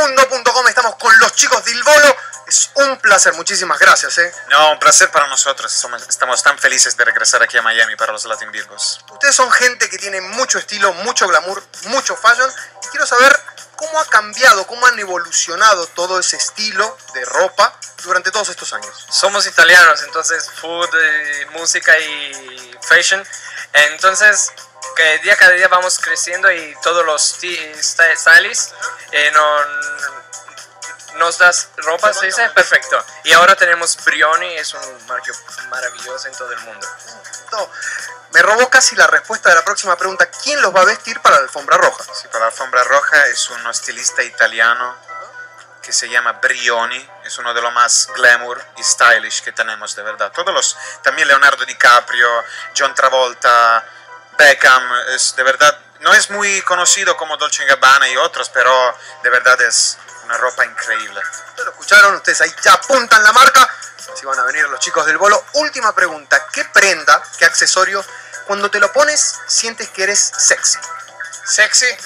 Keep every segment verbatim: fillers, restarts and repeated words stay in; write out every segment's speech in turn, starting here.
telemundo punto com. Estamos con los chicos del Bolo. Es un placer, muchísimas gracias. ¿eh? No, un placer para nosotros. Somos, estamos tan felices de regresar aquí a Miami para los Latin Virgos. Ustedes son gente que tiene mucho estilo, mucho glamour, mucho fashion. Y quiero saber cómo ha cambiado, cómo han evolucionado todo ese estilo de ropa durante todos estos años. Somos italianos, entonces food, eh, música y fashion. Entonces, que día cada día vamos creciendo y todos los stylists eh, no, nos das ropa, ¿se dice? Perfecto. Y ahora tenemos Brioni, es un marco maravilloso en todo el mundo. No, me robó casi la respuesta de la próxima pregunta. ¿Quién los va a vestir para la alfombra roja? Sí, para la alfombra roja es un estilista italiano que se llama Brioni, es uno de los más glamour y stylish que tenemos, de verdad. Todos los, también Leonardo DiCaprio, John Travolta, Beckham, es de verdad, no es muy conocido como Dolce and Gabbana y otros, pero de verdad es una ropa increíble. ¿Lo escucharon? Ustedes ahí ya apuntan la marca. Así van a venir los chicos del Bolo. Última pregunta, ¿qué prenda, qué accesorio, cuando te lo pones, sientes que eres sexy? ¿Sexy?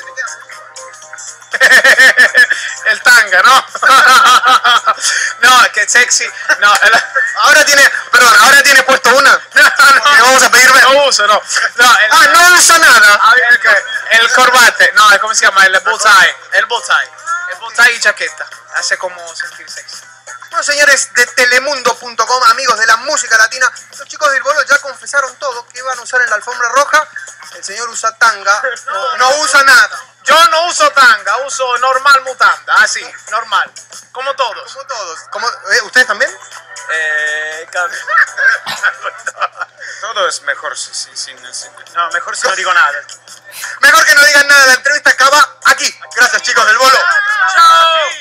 El tanga, ¿no? No, que sexy. No, el... Ahora tiene, perdón, ahora tiene puesto una. No, no, ¿Le vamos a pedir ver? no uso, no. No, el, Ah, no usa nada. el, que- el corbate, no, ¿cómo se llama? El bullseye. El bullseye. El bullseye y chaqueta. Hace como sentir sexy. Bueno, señores de telemundo punto com, amigos de la música latina, los chicos del Bolo ya confesaron todo que iban a usar en la alfombra roja. El señor usa tanga, no, no usa nada. Yo no uso tanga, uso normal mutanda, así, normal. Como todos. Como todos. Como, eh, ¿Ustedes también? Eh, cambio. Todo es mejor sin, sin, sin, sin- No, mejor si no digo nada. Mejor que no digan nada, la entrevista acaba aquí. Gracias, chicos del Bolo. ¡Chao!